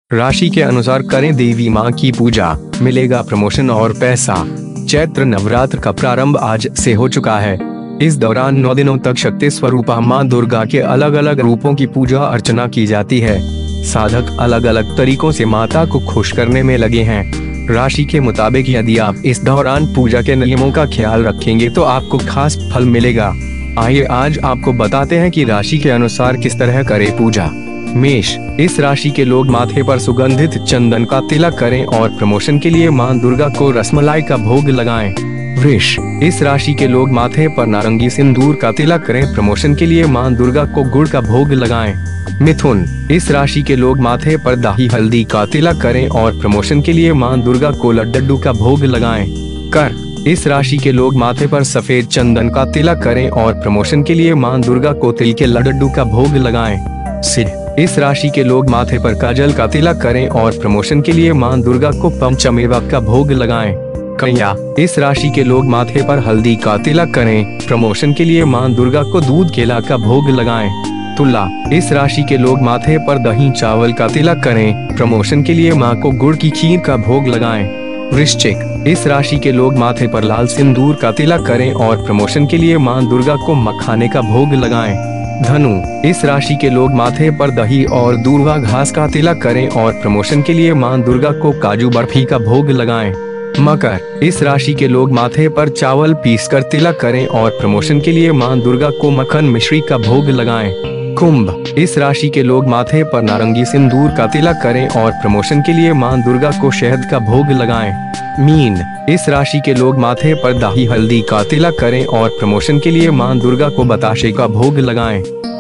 राशि के अनुसार करें देवी मां की पूजा, मिलेगा प्रमोशन और पैसा। चैत्र नवरात्र का प्रारंभ आज से हो चुका है। इस दौरान 9 दिनों तक शक्ति स्वरूपा मां दुर्गा के अलग अलग रूपों की पूजा अर्चना की जाती है। साधक अलग अलग तरीकों से माता को खुश करने में लगे हैं। राशि के मुताबिक यदि आप इस दौरान पूजा के नियमों का ख्याल रखेंगे तो आपको खास फल मिलेगा। आइए आज आपको बताते हैं कि राशि के अनुसार किस तरह करें पूजा। मेष, इस राशि के लोग माथे पर सुगंधित चंदन का तिलक करें और प्रमोशन के लिए मां दुर्गा को रसमलाई का भोग लगाएं। वृष, इस राशि के लोग माथे पर नारंगी सिंदूर का तिलक करें, प्रमोशन के लिए मां दुर्गा को गुड़ का भोग लगाएं। मिथुन, इस राशि के लोग माथे पर दाही हल्दी का तिलक करें और प्रमोशन के लिए मां दुर्गा को लड्डू का भोग लगाएं। कर्क, इस राशि के लोग माथे पर सफेद चंदन का तिलक करें और प्रमोशन के लिए मां दुर्गा को तिल के लड्डू का भोग लगाएं। सिंह, इस राशि के लोग माथे पर काजल का तिलक करें और प्रमोशन के लिए मां दुर्गा को पंचमेवा का भोग लगाएं। कन्या, इस राशि के लोग माथे पर हल्दी का तिलक करें, प्रमोशन के लिए मां दुर्गा को दूध केला का भोग लगाएं। तुला, इस राशि के लोग माथे पर दही चावल का तिलक करें, प्रमोशन के लिए मां को गुड़ की खीर का भोग लगाएं। वृश्चिक, इस राशि के लोग माथे पर लाल सिंदूर का तिलक करें और प्रमोशन के लिए मां दुर्गा को मखाने का भोग लगाएं। धनु, इस राशि के लोग माथे पर दही और दूर्वा घास का तिलक करें और प्रमोशन के लिए मां दुर्गा को काजू बर्फी का भोग लगाएं। मकर, इस राशि के लोग माथे पर चावल पीसकर तिलक करें और प्रमोशन के लिए मां दुर्गा को मक्खन मिश्री का भोग लगाएं। कुंभ, इस राशि के लोग माथे पर नारंगी सिंदूर का तिलक करें और प्रमोशन के लिए मां दुर्गा को शहद का भोग लगाएं। मीन, इस राशि के लोग माथे पर दाही हल्दी का तिलक करें और प्रमोशन के लिए मां दुर्गा को बताशे का भोग लगाएं।